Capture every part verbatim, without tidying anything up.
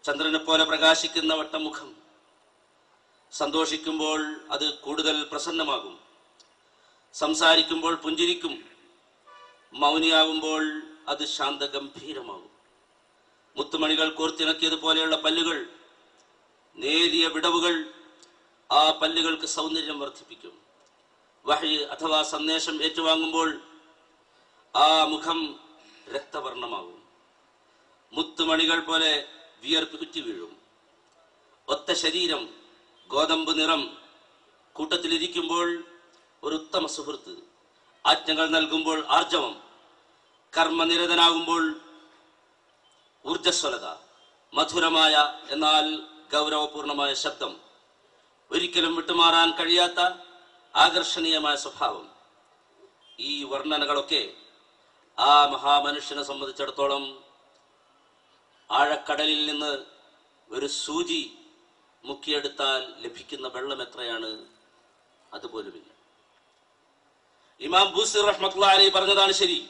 ചന്ദ്രനെ പോലെ പ്രകാശിക്കുന്ന വട്ടമുഖം. സന്തോഷിക്കുമ്പോൾ അത് കൂടുതൽ പ്രസന്നമാകും, സംസാരിക്കുമ്പോൾ പുഞ്ചിരിക്കും, മൗനിയാകുമ്പോൾ അത് ശാന്തഗംഭീരമാകും. മുത്തുമണികൾ കോർത്തിണക്കിയതുപോലെയുള്ള പല്ലുകൾ, നേരിയ വിടവുകൾ ആ പല്ലുകൾക്ക് സൗന്ദര്യം വർദ്ധിപ്പിക്കും. വഹി അഥവാ സന്ദേശം ഏറ്റുവാങ്ങുമ്പോൾ ആ മുഖം രക്തവർണ്ണമാകും. മുത്തുമണികൾ പോലെ വിയർപ്പ് കുറ്റി വീഴും. ഒത്ത ശരീരം, ഗോതമ്പ് നിറം, കൂട്ടത്തിലിരിക്കുമ്പോൾ ഒരു ഉത്തമ സുഹൃത്ത്, ആജ്ഞകൾ നൽകുമ്പോൾ ആർജവം, കർമ്മനിരതനാകുമ്പോൾ ഊർജസ്വലത, മധുരമായ എന്നാൽ ഗൗരവപൂർണമായ ശബ്ദം, ഒരിക്കലും വിട്ടുമാറാൻ കഴിയാത്ത ആകർഷണീയമായ സ്വഭാവം. ഈ വർണ്ണനകളൊക്കെ ആ മഹാമനുഷ്യനെ സംബന്ധിച്ചിടത്തോളം ആഴക്കടലിൽ നിന്ന് ഒരു സൂചി മുക്കിയെടുത്താൽ ലഭിക്കുന്ന വെള്ളം എത്രയാണ്, അതുപോലുമില്ല. ഇമാം ബൂസിർ റഹ്മത്തുള്ളാഹി അലൈഹി പറഞ്ഞതാണ് ശരി.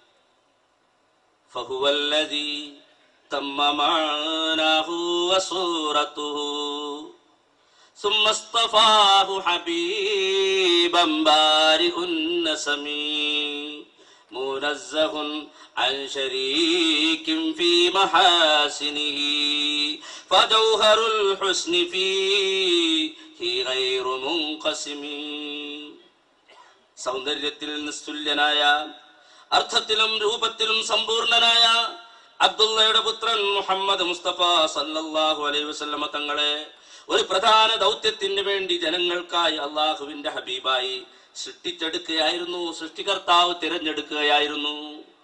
ഫഹുവല്ലദീ തമ്മ മാനാഹു വസൂറതുഹു ثم اصطفاه حبيبا بارئ النسم منزه عن شريك في محاسنه فجوهر الحسن فيه غير منقسم. സൗന്ദര്യത്തിൽ നിസ്തുല്യനായ, അർത്ഥത്തിലും രൂപത്തിലും സമ്പൂർണനായ അബ്ദുള്ളയുടെ പുത്രൻ മുഹമ്മദ് മുസ്തഫ സല്ലല്ലാഹു അലൈഹി വസല്ലമ തങ്ങളെ ഒരു പ്രധാന ദൗത്യത്തിന് വേണ്ടി ജനങ്ങൾക്കായി അള്ളാഹുവിന്റെ ഹബീബായി സൃഷ്ടിച്ചെടുക്കുകയായിരുന്നു, സൃഷ്ടികർത്താവ് തിരഞ്ഞെടുക്കുകയായിരുന്നു.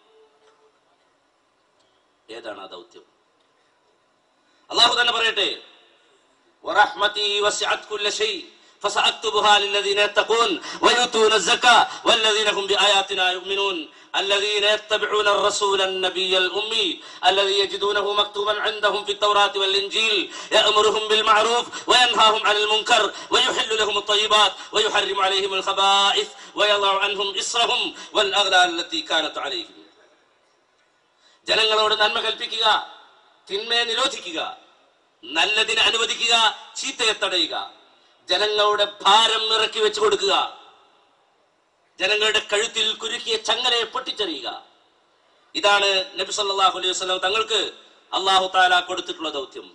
ഏതാണ് ആ ദൗത്യം? അള്ളാഹു തന്നെ പറയട്ടെ, വറഹ്മതി വസിഅത് കുല്ല ശൈ فسأكتبها للذين يتقون ويؤتون الزكاة والذين هم بآياتنا يؤمنون الذين يتبعون الرسول النبي الأمي الذي يجدونه مكتوبا عندهم في التوراة والإنجيل يأمرهم بالمعروف وينهاهم عن المنكر ويحل لهم الطيبات ويحرم عليهم الخبائث ويضع عنهم إصرهم والأغلال التي كانت عليهم. ജനങ്ങളോട് നന്മ കൽപ്പിക്കുക, തിന്മയെ നിരോധിക്കുക, നല്ലതിനെ അനുവദിക്കുക, ചീത്തയെ തടയുക, ജനങ്ങളുടെ ഭാരം ഇറക്കി വെച്ചു കൊടുക്കുക, ജനങ്ങളുടെ കഴുത്തിൽ കുരുക്കിയ ചങ്ങലയെ പൊട്ടിച്ചെറിയുക. ഇതാണ് നബി സല്ലല്ലാഹു അലൈഹി വസല്ലം തങ്ങൾക്ക് അല്ലാഹു തആല കൊടുത്തിട്ടുള്ള ദൗത്യം.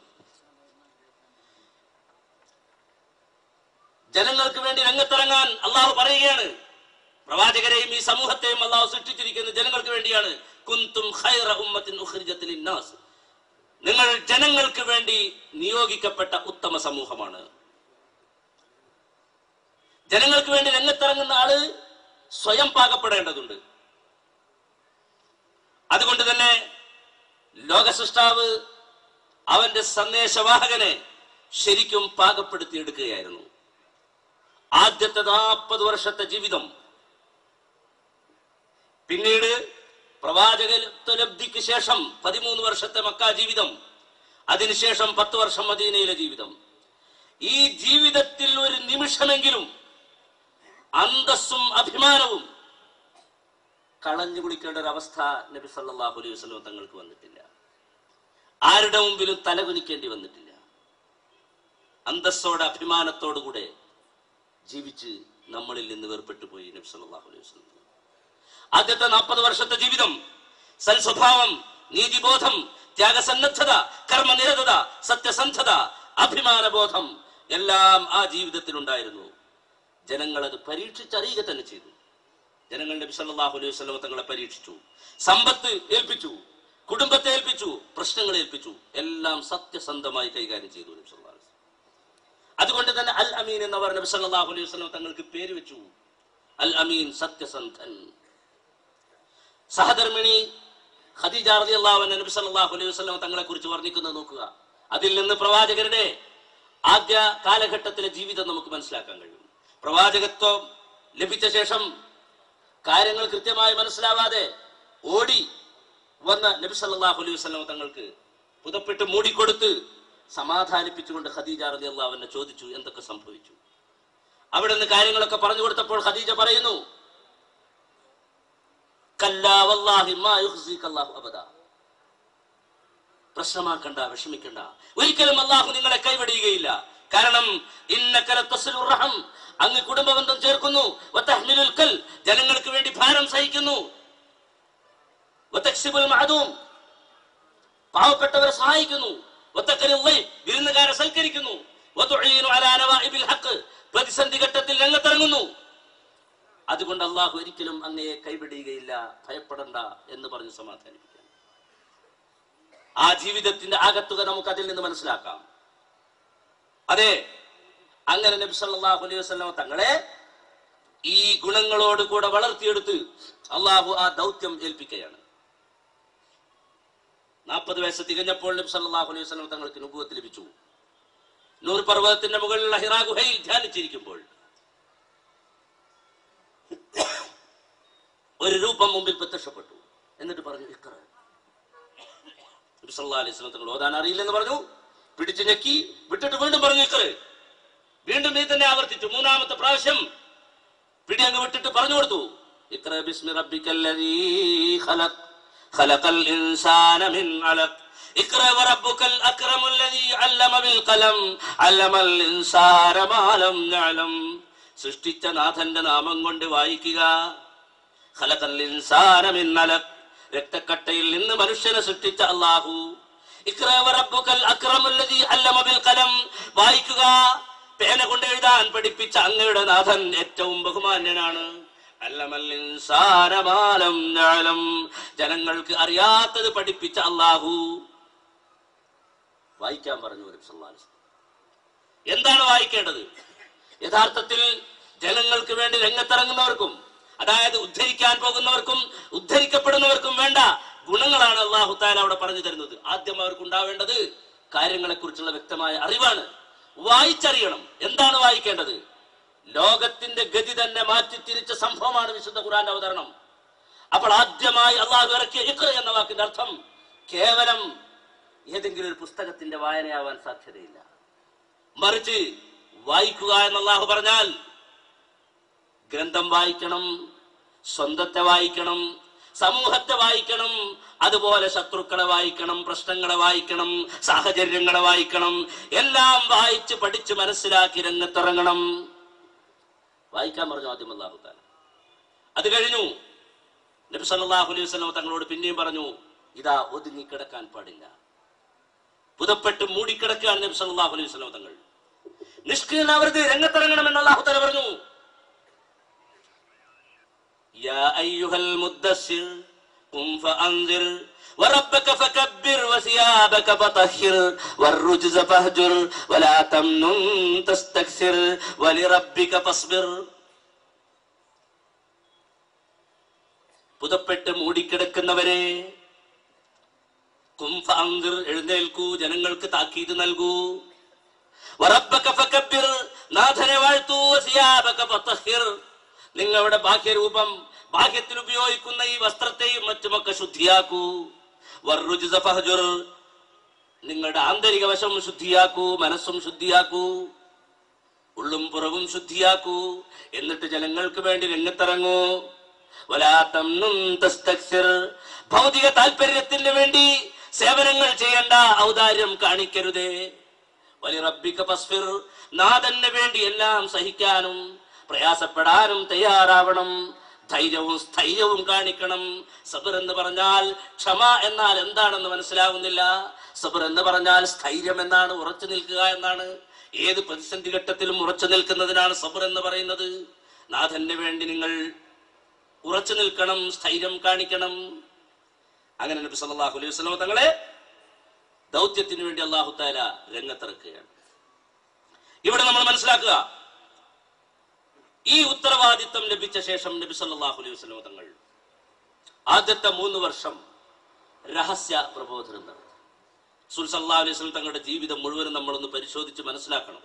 ജനങ്ങൾക്ക് വേണ്ടി രംഗത്തിറങ്ങാൻ അല്ലാഹു പറയുകയാണ്. പ്രവാചകരെയും ഈ സമൂഹത്തെയും അല്ലാഹു സൃഷ്ടിച്ചിരിക്കുന്നത് ജനങ്ങൾക്ക് വേണ്ടിയാണ്. കുന്തും ഖൈറ ഉമ്മത്തിൻ ഉഖ്രിജത് ലിന്നാസ്, നിങ്ങൾ ജനങ്ങൾക്ക് വേണ്ടി നിയോഗിക്കപ്പെട്ട ഉത്തമ സമൂഹമാണ്. ജനങ്ങൾക്ക് വേണ്ടി രംഗത്തിറങ്ങുന്ന ആള് സ്വയം പാകപ്പെടേണ്ടതുണ്ട്. അതുകൊണ്ട് തന്നെ ലോക സൃഷ്ടാവ് അവന്റെ സന്ദേശവാഹകനെ ശരിക്കും പാകപ്പെടുത്തിയെടുക്കുകയായിരുന്നു. ആദ്യത്തെ നാൽപ്പത് വർഷത്തെ ജീവിതം, പിന്നീട് പ്രവാചകത്വലബ്ധിക്ക് ശേഷം പതിമൂന്ന് വർഷത്തെ മക്ക ജീവിതം, അതിനുശേഷം പത്ത് വർഷം മദീനയിലെ ജീവിതം. ഈ ജീവിതത്തിൽ ഒരു നിമിഷമെങ്കിലും അന്തസ്സും അഭിമാനവും കളഞ്ഞു കുളിക്കേണ്ട ഒരു അവസ്ഥ നബി സല്ലല്ലാഹു അലൈഹി വസല്ലം തങ്ങൾക്ക് വന്നിട്ടില്ല. ആരുടെ മുമ്പിലും തലകുനിക്കേണ്ടി വന്നിട്ടില്ല. അന്തസ്സോടെ അഭിമാനത്തോടുകൂടെ ജീവിച്ച് നമ്മളിൽ നിന്ന് വേർപെട്ടു പോയി നബി സല്ലല്ലാഹു അലൈഹി വസല്ലം. ആദ്യത്തെ നാൽപ്പത് വർഷത്തെ ജീവിതം സൽ സ്വഭാവം, നീതിബോധം, ത്യാഗസന്നദ്ധത, കർമ്മനിരതത, സത്യസന്ധത, അഭിമാനബോധം എല്ലാം ആ ജീവിതത്തിൽ ഉണ്ടായിരുന്നു. ജനങ്ങൾ അത് പരീക്ഷിച്ചറിയുക തന്നെ ചെയ്തു. ജനങ്ങൾ നബി സല്ലല്ലാഹു അലൈഹി വസല്ലം തങ്ങളെ പരീക്ഷിച്ചു. സമ്പത്ത് ഏൽപ്പിച്ചു, കുടുംബത്തെ ഏൽപ്പിച്ചു, പ്രശ്നങ്ങൾ ഏൽപ്പിച്ചു, എല്ലാം സത്യസന്ധമായി കൈകാര്യം ചെയ്തു നബി സല്ലല്ലാഹു അലൈഹി വസല്ലം. അതുകൊണ്ട് തന്നെ അൽ അമീൻ എന്നവർ നബി സല്ലല്ലാഹു അലൈഹി വസല്ലം തങ്ങൾക്ക് പേര് വെച്ചു. അൽ അമീൻ, സത്യസന്ധൻ. സഹധർമ്മിണി ഖദീജ റളിയല്ലാഹു അൻഹ നബി സല്ലല്ലാഹു അലൈഹി വസല്ലം തങ്ങളെ കുറിച്ച് വർണ്ണിക്കുന്നത് നോക്കുക. അതിൽ നിന്ന് പ്രവാചകരുടെ ആദ്യ കാലഘട്ടത്തിലെ ജീവിതം നമുക്ക് മനസ്സിലാക്കാൻ കഴിയും. പ്രവാചകത്വം ലഭിച്ച ശേഷം കാര്യങ്ങൾ കൃത്യമായി മനസ്സിലാവാതെ ഓടി വന്ന നബി സല്ലല്ലാഹു അലൈഹി വസല്ലം തങ്ങൾക്ക് പുതപ്പിട്ട് മൂടിക്കൊടുത്ത് സമാധാനിപ്പിച്ചുകൊണ്ട് ഖദീജ റളിയല്ലാഹു അൻഹ ചോദിച്ചു, എന്തൊക്കെ സംഭവിച്ചു? അവിടെ നിന്ന് കാര്യങ്ങളൊക്കെ പറഞ്ഞു കൊടുത്തപ്പോൾ ഖദീജ പറയുന്നു, കല്ലാ വല്ലാഹി മാ യുഖ്സിക അല്ലാഹു അബദാ. പ്രശ്നമാക്കണ്ട, വിഷമിക്കണ്ട. ഒരിക്കലും അള്ളാഹു നിങ്ങളെ കൈവിടുകയില്ല. കാരണം ഇന്നക ലതസ്ലുർ റഹം, അങ്ങ് കുടുംബബന്ധം ചേർക്കുന്നു. വതഹ്മിലുൽ കൽ, ജനങ്ങൾക്ക് വേണ്ടി ഭാരം സഹിക്കുന്നു. വതക്സിബുൽ മഅദൂം, പാവപ്പെട്ടവരെ സഹായിക്കുന്നു. വതഖരിൽ ളൈഫ്, വിരുന്നുകാരെ സൽക്കരിക്കുന്നു. വതുഈനു അലാ നവാഇബിൽ ഹഖ്, പ്രതിസന്ധി ഘട്ടത്തിൽ രംഗത്തിറങ്ങുന്നു. അതുകൊണ്ട് അള്ളാഹു ഒരിക്കലും അങ്ങയെ കൈവിടുകയില്ല, ഭയപ്പെടണ്ട എന്ന് പറഞ്ഞ് സമാധാനിപ്പിക്കാം. ആ ജീവിതത്തിന്റെ ആകത്തുക നമുക്ക് അതിൽ നിന്ന് മനസ്സിലാക്കാം. അതെ, അങ്ങനെ നബി സല്ലല്ലാഹു അലൈഹി വസല്ലം തങ്ങളെ ഈ ഗുണങ്ങളോട് കൂടെ വളർത്തിയെടുത്ത് അള്ളാഹു ആ ദൗത്യം ഏൽപ്പിക്കുകയാണ്. നാൽപ്പത് വയസ്സ് തികഞ്ഞപ്പോൾ നബി സല്ലല്ലാഹു അലൈഹി വസല്ലം തങ്ങൾക്ക് നുബുവത്ത് ലഭിച്ചു. നൂർ പർവ്വതത്തിന്റെ മുകളിലുള്ള ഹിറാ ഗുഹയിൽ ധ്യാനിച്ചിരിക്കുമ്പോൾ ഒരു രൂപം മുമ്പിൽ പ്രത്യക്ഷപ്പെട്ടു. എന്നിട്ട് പറഞ്ഞു, ഇഖ്റ. നബി സല്ലല്ലാഹു അലൈഹി വസല്ലം തങ്ങൾ ഓതാൻ അറിയില്ലെന്ന് പറഞ്ഞു. പിടിച്ചു ഞെക്കി വിട്ടിട്ട് വീണ്ടും പറഞ്ഞു, ഇഖ്റ. വീണ്ടും നീ തന്നെ ആവർത്തിച്ചു. മൂന്നാമത്തെ പ്രാവശ്യം പിടി അങ്ങ് വിട്ടിട്ട് പറഞ്ഞു കൊടുത്തു, ഇഖ്റ ബിസ്മി റബ്ബിക്കല്ലദീ ഖലഖ് ഖലഖൽ ഇൻസാന മിൻ അലഖ് ഇഖ്റ വറബ്ബുക്കൽ അക്രമുല്ലദീ അല്ലമ ബിൽ ഖലം അല്ലമൽ ഇൻസാന മാ ലം യഅലം. സൃഷ്ടിച്ച നാഥന്റെ നാമം കൊണ്ട് വായിക്കുക. ഖലഖൽ ഇൻസാന മിൻ അലഖ്, രക്തക്കട്ടയിൽ നിന്ന് മനുഷ്യനെ സൃഷ്ടിച്ച അല്ലാഹു. ഇഖ്റ വറബ്ബുക്കൽ അക്രമുല്ലദീ അല്ലമ ബിൽ ഖലം, വായിക്കുക. പേന കൊണ്ട് എഴുതാൻ പഠിപ്പിച്ച അങ്ങയുടെ നാഥൻ ഏറ്റവും ബഹുമാന്യനാണ്. അല്ലമൽ ഇൻസാന മാ ലം യഅലം, ജനങ്ങൾക്ക് അറിയാത്തത് പഠിപ്പിച്ച അല്ലാഹു. വായിക്കാൻ പറഞ്ഞു നബി സല്ലല്ലാഹു അലൈഹി വസല്ലം. എന്താണ് വായിക്കേണ്ടത്? യഥാർത്ഥത്തിൽ ജനങ്ങൾക്ക് വേണ്ടി രംഗത്തിറങ്ങുന്നവർക്കും, അതായത് ഉദ്ധരിക്കാൻ പോകുന്നവർക്കും ഉദ്ധരിക്കപ്പെടുന്നവർക്കും വേണ്ട ഗുണങ്ങളാണ് അല്ലാഹു തആല അവിടെ പറഞ്ഞു തരുന്നത്. ആദ്യം അവർക്ക് ഉണ്ടാവേണ്ടത് കാര്യങ്ങളെ കുറിച്ചുള്ള വ്യക്തമായ അറിവാണ്. വായിച്ചറിയണം. എന്താണ് വായിക്കേണ്ടത്? ലോകത്തിന്റെ ഗതി തന്നെ മാറ്റിത്തിരിച്ച സംഭവമാണ് വിശുദ്ധ ഖുർആന്റെ അവതരണം. അപ്പോൾ ആദ്യമായി അള്ളാഹു ഇറക്കിയ ഇഖ്റ എന്ന വാക്കിന്റെ അർത്ഥം കേവലം ഏതെങ്കിലും ഒരു പുസ്തകത്തിന്റെ വായനയാവാൻ സാധ്യതയില്ല. മറിച്ച് വായിക്കുക എന്ന് അള്ളാഹു പറഞ്ഞാൽ ഗ്രന്ഥം വായിക്കണം, സ്വന്തത്തെ വായിക്കണം, സമൂഹത്തെ വായിക്കണം, അതുപോലെ ശത്രുക്കളെ വായിക്കണം, പ്രശ്നങ്ങളെ വായിക്കണം, സാഹചര്യങ്ങളെ വായിക്കണം. എല്ലാം വായിച്ച് പഠിച്ച് മനസ്സിലാക്കി രംഗത്തിറങ്ങണം. വായിക്കാൻ പറഞ്ഞു ആദ്യം അല്ലാഹു തആല. അത് കഴിഞ്ഞു നബി സല്ലല്ലാഹു അലൈഹി വസല്ലം തങ്ങളോട് പിന്നെയും പറഞ്ഞു, ഇതാ ഒതുങ്ങിക്കിടക്കാൻ പാടില്ല. പുതപ്പെട്ട് മൂടിക്കിടക്കുകയാണ് നബി സല്ലല്ലാഹു അലൈഹി വസല്ലം തങ്ങൾ. നിഷ്ക്രിയനാവരുത്, രംഗത്തിറങ്ങണമെന്ന് അല്ലാഹു തആല പറഞ്ഞു. യാ അയ്യുഹൽ മുദ്ദസ്സിർ ഖും ഫഅൻസിർ വറബ്ബക ഫകബ്ബിർ വസിയാബക ഫതഹിർ വറുജ്സ ഫഹ്ജുർ വലാ തംനുൻ തസ്തക്സിർ വലിറബ്ബിക ഫസ്ബിർ. പുതപ്പെട്ട് മൂടിക്കിടക്കുന്നവരെ, ഖും ഫഅൻസിർ, എഴുന്നേൽക്കൂ, ജനങ്ങൾക്ക് താക്കീത് നൽകൂ. വറബ്ബക ഫകബ്ബിർ, നാഥനെ വാഴ്ത്തൂ. വസിയാബക ഫതഹിർ, നിങ്ങളുടെ ബാഹ്യരൂപം, ബാഹ്യത്തിൽ ഉപയോഗിക്കുന്ന ഈ വസ്ത്രത്തെയും മറ്റുമൊക്കെ ശുദ്ധിയാക്കൂ. വറുജ്സ ഫഹ്ജുർ, നിങ്ങളുടെ ആന്തരിക വശം ശുദ്ധിയാക്കൂ, മനസ്സും ശുദ്ധിയാക്കൂ, ഉള്ളും പുറവും ശുദ്ധിയാക്കൂ. എന്നിട്ട് ജനങ്ങൾക്ക് വേണ്ടി രംഗത്തിറങ്ങൂ. വലാ തംനുൻ തസ്തക്സിർ, ഭൗതിക താല്പര്യത്തിന് വേണ്ടി സേവനങ്ങൾ ചെയ്യേണ്ട, ഔദാര്യം കാണിക്കരുതേ. വലിറബ്ബിക ഫസ്ബിർ, നാഥന് വേണ്ടി എല്ലാം സഹിക്കാനും പ്രയാസപ്പെടാനും തയ്യാറാവണം. ധൈര്യവും സ്ഥൈര്യവും കാണിക്കണം. സബർ എന്ന് പറഞ്ഞാൽ ക്ഷമ എന്നാൽ എന്താണെന്ന് മനസ്സിലാവുന്നില്ല. സബർ എന്ന് പറഞ്ഞാൽ സ്ഥൈര്യം എന്നാണ്, ഉറച്ചു നിൽക്കുക എന്നാണ്. ഏത് പ്രതിസന്ധി ഘട്ടത്തിലും ഉറച്ചു നിൽക്കുന്നതിനാണ് സബർ എന്ന് പറയുന്നത്. നാഥന് വേണ്ടി നിങ്ങൾ ഉറച്ചു നിൽക്കണം, സ്ഥൈര്യം കാണിക്കണം. അങ്ങനെ നബി സല്ലല്ലാഹു അലൈഹി വസല്ലം തങ്ങളെ ദൗത്യത്തിന് വേണ്ടി അല്ലാഹു തആല രംഗത്തിറക്കുകയാണ്. ഇവിടെ നമ്മൾ മനസ്സിലാക്കുക, ഈ ഉത്തരവാദിത്തം ലഭിച്ച ശേഷം നബി സല്ലല്ലാഹു അലൈഹി വസല്ലം തങ്ങൾ ആദ്യത്തെ മൂന്ന് വർഷം രഹസ്യ പ്രബോധനം നടത്തി. റസൂൽ സല്ലല്ലാഹു അലൈഹി വസല്ലം തങ്ങളുടെ ജീവിതം മുഴുവനും നമ്മളൊന്ന് പരിശോധിച്ച് മനസ്സിലാക്കണം.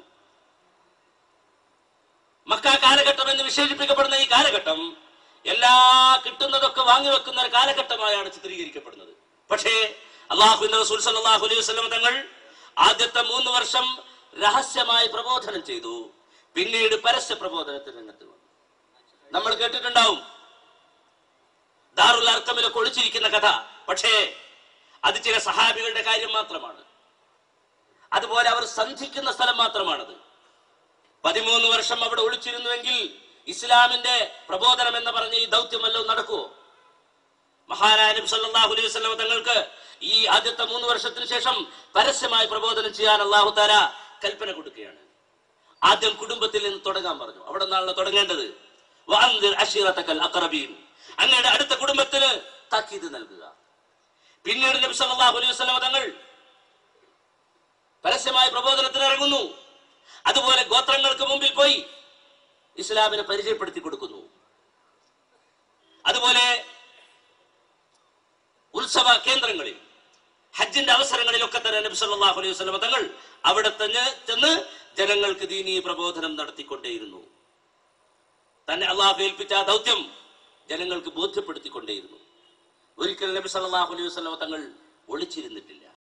മക്ക കാലഘട്ടം എന്ന് വിശേഷിപ്പിക്കപ്പെടുന്ന ഈ കാലഘട്ടം എല്ലാ കിട്ടുന്നതൊക്കെ വാങ്ങിവെക്കുന്ന ഒരു കാലഘട്ടമായാണ് ചിത്രീകരിക്കപ്പെടുന്നത്. പക്ഷേ അല്ലാഹുവിന്റെ റസൂൽ സല്ലല്ലാഹു അലൈഹി വസല്ലം തങ്ങൾ ആദ്യത്തെ മൂന്ന് വർഷം രഹസ്യമായി പ്രബോധനം ചെയ്തു. പിന്നീട് പരസ്യ പ്രബോധനത്തിൽ രംഗത്ത് വന്നു. നമ്മൾ കേട്ടിട്ടുണ്ടാവും ദാറുൽ അർഖമിലൊക്കെ ഒളിച്ചിരിക്കുന്ന കഥ. പക്ഷേ അത് ചില സഹാബികളുടെ കാര്യം മാത്രമാണ്. അതുപോലെ അവർ സന്ധിക്കുന്ന സ്ഥലം മാത്രമാണത്. പതിമൂന്ന് വർഷം അവിടെ ഒളിച്ചിരുന്നുവെങ്കിൽ ഇസ്ലാമിന്റെ പ്രബോധനം എന്ന് പറഞ്ഞ ഈ ദൗത്യം വല്ലതും നടക്കുവോ? മഹാനായ നബി സല്ലല്ലാഹു അലൈഹി വസല്ലം തങ്ങൾക്ക് ഈ ആദ്യത്തെ മൂന്ന് വർഷത്തിന് ശേഷം പരസ്യമായി പ്രബോധനം ചെയ്യാൻ അല്ലാഹു തആല കൽപ്പന കൊടുക്കുകയാണ്. ആദ്യം കുടുംബത്തിൽ നിന്ന് തുടങ്ങാൻ പറഞ്ഞു. അവിടെ നിന്നാണല്ലോ തുടങ്ങേണ്ടത്. വഅൻദിർ അശീറതകൽ അഖറബീൻ, അങ്ങയുടെ അടുത്ത കുടുംബത്തിന് താക്കീത് നൽകുക. പിന്നീട് നബി സല്ലല്ലാഹു അലൈഹി വസല്ലം തങ്ങൾ പരസ്യമായ പ്രബോധനത്തിന് ഇറങ്ങുന്നു. അതുപോലെ ഗോത്രങ്ങൾക്ക് മുമ്പിൽ പോയി ഇസ്ലാമിനെ പരിചയപ്പെടുത്തി കൊടുക്കുന്നു. അതുപോലെ ഉത്സവ കേന്ദ്രങ്ങളിൽ, ഹജ്ജിന്റെ അവസരങ്ങളിലൊക്കെ തന്നെ നബി സല്ലല്ലാഹു അലൈഹി വസല്ലം തങ്ങൾ അവിടെ തന്നെ ചെന്ന് ജനങ്ങൾക്ക് ദീനീ പ്രബോധനം നടത്തിക്കൊണ്ടേയിരുന്നു. തന്നെ അള്ളാഹു ഏൽപ്പിച്ച ആ ദൗത്യം ജനങ്ങൾക്ക് ബോധ്യപ്പെടുത്തിക്കൊണ്ടേയിരുന്നു. ഒരിക്കൽ നബി സല്ലല്ലാഹു അലൈഹി വസല്ലം തങ്ങൾ ഒളിച്ചിരുന്നിട്ടില്ല.